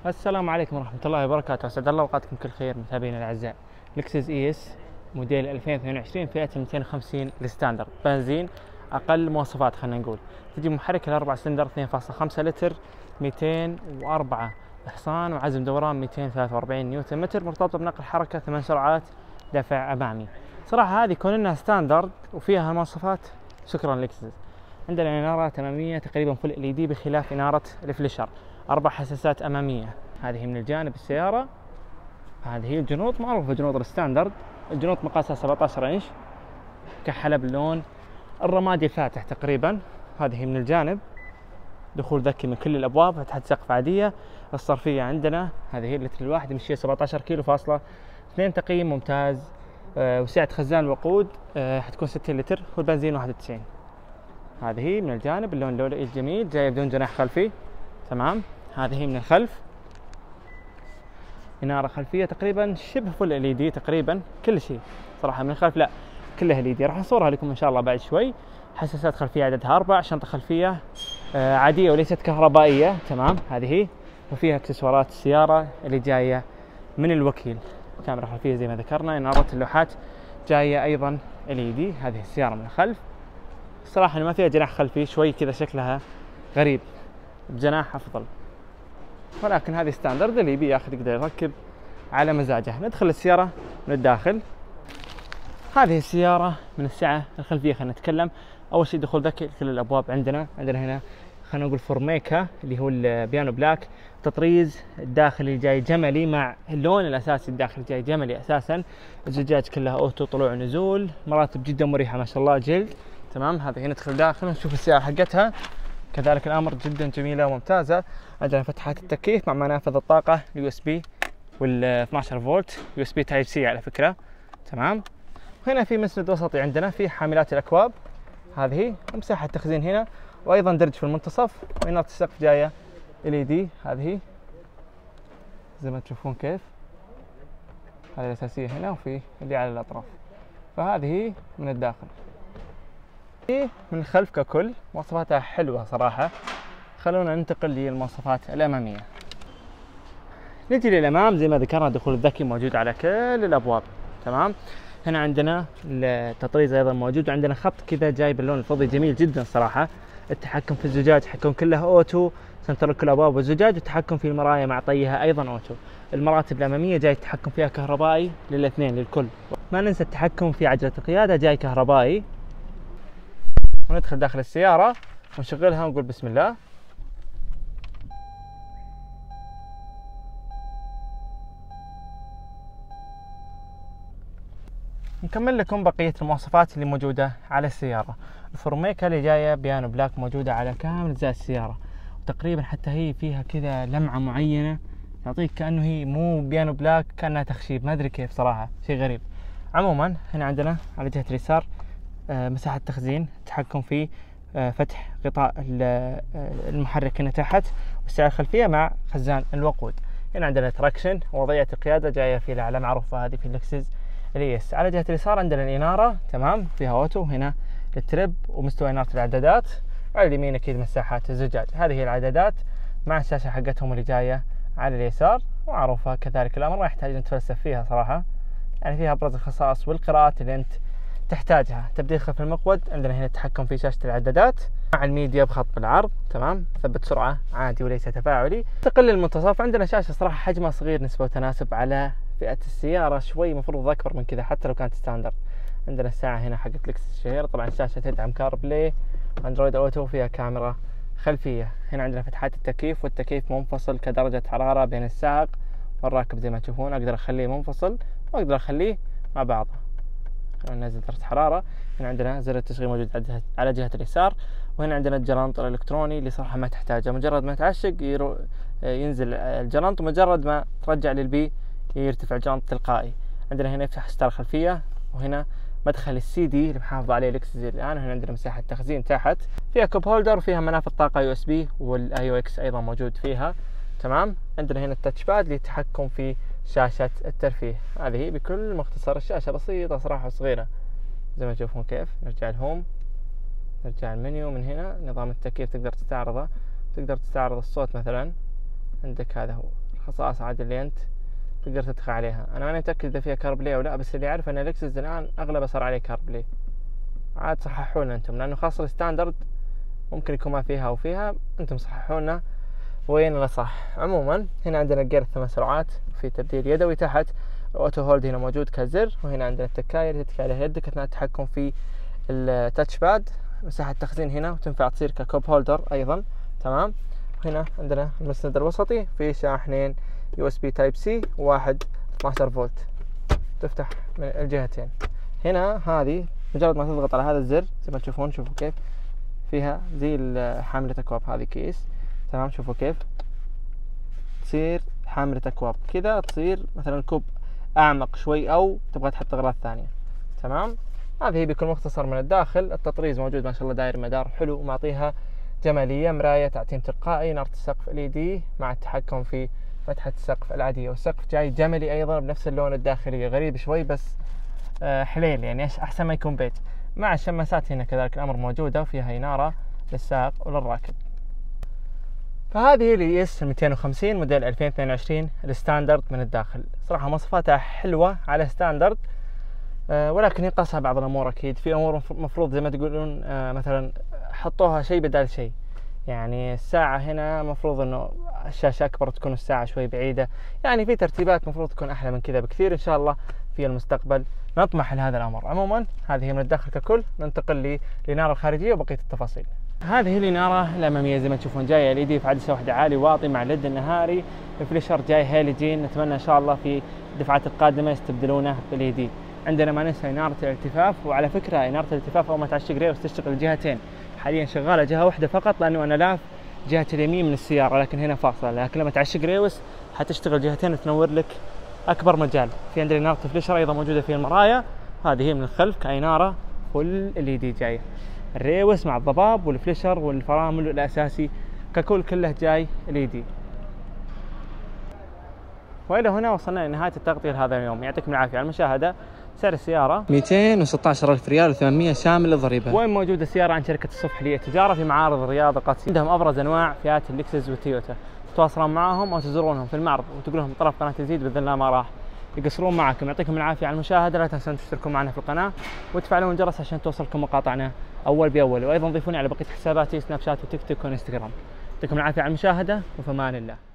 السلام عليكم ورحمة الله وبركاته، أسعد الله أوقاتكم كل خير متابعينا الأعزاء. لكزس إي إس موديل 2022 فئة 250 الستاندرد بنزين، أقل مواصفات خلينا نقول. تجي محرك الأربع سلندر 2.5 لتر، 204 حصان وعزم دوران 243 نيوتن متر، مرتبطة بنقل حركة 8 سرعات دفع أمامي. صراحة هذه كون إنها ستاندرد وفيها المواصفات شكرا لكزس. عندنا إنارات أمامية تقريبا فل LED بخلاف إنارة الفليشر، 4 حساسات أمامية. هذه من الجانب السيارة. هذه هي الجنوط، معروفة جنوط الستاندرد. الجنوط مقاسها 17 إنش، كحلة باللون الرمادي الفاتح تقريبا. هذه من الجانب، دخول ذكي من كل الأبواب، فتحة سقف عادية. الصرفية عندنا هذه هي اللتر الواحد يمشي 17 كيلو فاصلة 2، تقييم ممتاز. وسعة خزان الوقود حتكون 60 لتر، والبنزين 91. هذه من الجانب اللون اللولئي الجميل، جاي بدون جناح خلفي. تمام. هذه من الخلف، إنارة خلفية تقريبا شبه فل LED تقريبا، كل شيء صراحة من الخلف لا كلها LED. راح نصورها لكم إن شاء الله بعد شوي. حساسات خلفية عددها 4، شنطة خلفية عادية وليست كهربائية. تمام. هذه هي، وفيها اكسسوارات السيارة اللي جاية من الوكيل. كاميرا خلفية زي ما ذكرنا، إنارة اللوحات جاية أيضا LED. هذه السيارة من الخلف. الصراحة ما فيها جناح خلفي، شوي كذا شكلها غريب، بجناح أفضل، ولكن هذه ستاندرد، اللي يبي ياخذ يقدر يركب على مزاجه. ندخل السيارة من الداخل. هذه السيارة من السعة الخلفية خلينا نتكلم. أول شيء دخول ذكي كل الأبواب. عندنا هنا خلينا نقول فورميكا اللي هو البيانو بلاك، تطريز الداخلي جاي جملي مع اللون الأساسي الداخلي جاي جملي أساسا. الزجاج كلها أوتو طلوع ونزول، مراتب جدا مريحة ما شاء الله، جلد. تمام. هذه ندخل داخل نشوف السيارة حقتها، كذلك الأمر جدا جميلة وممتازة. عندنا فتحات التكييف مع منافذ الطاقة USB وال 12 فولت USB تايب C على فكرة. تمام. هنا في مسند وسطي، عندنا في حاملات الأكواب، هذه مساحة تخزين هنا، وأيضا درج في المنتصف، وإنارة السقف جاية LED. هذه زي ما تشوفون كيف، هذه الأساسية هنا، وفي اللي على الأطراف. فهذه من الداخل. من الخلف ككل مواصفاتها حلوة صراحة. خلونا ننتقل للمواصفات الأمامية. نجي للأمام. زي ما ذكرنا دخول الذكي موجود على كل الأبواب. تمام. هنا عندنا التطريز أيضا موجود، وعندنا خط كذا جاي باللون الفضي جميل جدا صراحة. التحكم في الزجاج حيكون كلها أوتو، سنترك كل الأبواب والزجاج، والتحكم في المرايا مع طيها أيضا أوتو. المراتب الأمامية جاي التحكم فيها كهربائي للاثنين للكل. ما ننسى التحكم في عجلة القيادة جاي كهربائي. وندخل داخل السيارة ونشغلها ونقول بسم الله. نكمل لكم بقية المواصفات اللي موجودة على السيارة. الفورميكا اللي جاية بيانو بلاك موجودة على كامل أجزاء السيارة، وتقريبا حتى هي فيها كذا لمعة معينة تعطيك كأنه هي مو بيانو بلاك، كأنها تخشيب، ما أدري كيف صراحة، شيء غريب. عموما هنا عندنا على جهة اليسار مساحة تخزين، تحكم في فتح غطاء المحرك هنا تحت، والسعة الخلفية مع خزان الوقود. هنا عندنا تراكشن، ووضعية القيادة جاية في الأعلى معروفة هذه في اللكزس الإيس. على جهة اليسار عندنا الإنارة، تمام، فيها أوتو. هنا الترب ومستوى إنارة العدادات. على اليمين أكيد مساحات الزجاج. هذه هي العدادات مع الشاشة حقتهم اللي جاية على اليسار، معروفة كذلك الأمر، ما يحتاج نتفلسف فيها صراحة، يعني فيها أبرز الخصائص والقراءات اللي أنت تحتاجها. تبديل خلف المقود. عندنا هنا التحكم في شاشة العدادات مع الميديا بخط بالعرض. تمام. ثبت سرعة عادي وليس تفاعلي. تقل المنتصف. عندنا شاشة صراحة حجمها صغير نسبة وتناسب على فئة السيارة، شوي مفروض أكبر من كذا حتى لو كانت ستاندرد. عندنا الساعة هنا حقت لكزس الشهيرة. طبعا الشاشة تدعم كار بلاي، اندرويد اوتو، فيها كاميرا خلفية. هنا عندنا فتحات التكييف، والتكييف منفصل كدرجة حرارة بين السائق والراكب. زي ما تشوفون أقدر أخليه منفصل وأقدر أخليه مع بعضه. ننزل درجة حرارة. هنا عندنا زر التشغيل موجود على جهة اليسار. وهنا عندنا الجرنط الإلكتروني اللي صراحة ما تحتاجه، مجرد ما تعشق ينزل الجرنط، ومجرد ما ترجع للبي يرتفع الجرنط تلقائي. عندنا هنا يفتح ستار خلفية، وهنا مدخل CD اللي محافظ عليه لكزس الآن. وهنا عندنا مساحة تخزين تحت، فيها كوب هولدر، وفيها منافذ طاقة USB، والIOX أيضا موجود فيها. تمام. عندنا هنا التاتش باد للتحكم في شاشة الترفيه. هذه بكل مختصر، الشاشة بسيطة صراحة صغيرة زي ما تشوفون كيف. نرجع الهوم، نرجع المنيو. من هنا نظام التكييف تقدر تستعرضه، تقدر تستعرض الصوت مثلا. عندك هذا هو الخصائص عاد اللي انت تقدر تدخل عليها. انا ماني متاكد اذا فيها كاربلاي او لا، بس اللي اعرف ان اللكزس الان اغلبه صار عليه كاربلاي. عاد صححوا لنا انتم، لانه خاصه الستاندرد ممكن يكون ما فيها او فيها، انتم صححوا لنا وين اللي صح. عموما هنا عندنا الجير 8 سرعات، في تبديل يدوي تحت، اوتو هولد هنا موجود كزر، وهنا عندنا التكايه اللي تتكي عليها يدك اثناء التحكم في التاتش باد، مساحه تخزين هنا وتنفع تصير ككوب هولدر ايضا. تمام. وهنا عندنا المسند الوسطي في شاحنين يو اس بي تايب سي، وواحد 12 فولت تفتح من الجهتين. هنا هذه مجرد ما تضغط على هذا الزر زي ما تشوفون، شوفوا كيف فيها زي حاملة اكواب، هذه كيس. تمام. شوفوا كيف تصير حاملة اكواب كذا، تصير مثلا كوب اعمق شوي او تبغى تحط اغراض ثانية. تمام. هذه بكل مختصر من الداخل. التطريز موجود ما شاء الله، داير مدار حلو ومعطيها جمالية. مراية تعتيم تلقائي، نارة السقف LED مع التحكم في فتحة السقف العادية، والسقف جاي جملي ايضا بنفس اللون الداخلي، غريب شوي بس حليل يعني احسن ما يكون بيت. مع الشماسات هنا كذلك الامر موجودة، وفيها إنارة للسائق وللراكب. فهذه اللي اس 250 موديل 2022 الستاندرد من الداخل. صراحة مواصفاتها حلوة على ستاندرد، ولكن ينقصها بعض الامور. اكيد في امور مفروض زي ما تقولون مثلا حطوها شيء بدال شيء. يعني الساعة هنا مفروض انه الشاشة اكبر، تكون الساعة شوي بعيدة، يعني في ترتيبات مفروض تكون احلى من كذا بكثير. ان شاء الله في المستقبل نطمح لهذا الامر. عموما هذه من الداخل ككل. ننتقل للإنارة الخارجية وبقية التفاصيل. هذه الإنارة الأمامية زي ما تشوفون جاية LED في عدسة واحدة عالي واطي مع ليد النهاري. الفليشر جاي هالوجين، نتمنى إن شاء الله في الدفعات القادمة يستبدلونه بالLED. عندنا ما ننسى إنارة الالتفاف، وعلى فكرة إنارة الالتفاف أول ما تعشق ريوس تشتغل الجهتين. حاليا شغالة جهة واحدة فقط لأنه أنا لاف جهة اليمين من السيارة، لكن هنا فاصلة. لكن لما تعشق ريوس حتشتغل جهتين وتنور لك أكبر مجال. في عندنا إنارة الفليشر أيضا موجودة في المرايا، هذه هي من الخلف كإنارة فل LED جاية. الريوس مع الضباب والفليشر والفرامل الأساسي ككل كله جاي LED. وإلى هنا وصلنا لنهاية التغطية لهذا اليوم. يعطيكم العافية على المشاهدة. سعر السيارة 216,000 ريال و800 شامل الضريبة. وين موجودة السيارة؟ عن شركة الصبح للتجارة في معارض الرياض القدسية. عندهم أبرز أنواع فئات اللكسس والتويوتا. تتواصلون معهم أو تزورونهم في المعرض وتقول لهم طرف قناة تزيد بإذن الله ما راح يقصرون معكم. يعطيكم العافية على المشاهدة. لا تنسون تشتركوا معنا في القناة وتفعلون الجرس عشان توصلكم مقاطعنا أول بأول. وأيضا ضيفوني على بقية حساباتي سناب شات وتيك توك وانستغرام. يعطيكم العافية على المشاهدة وفي أمان الله.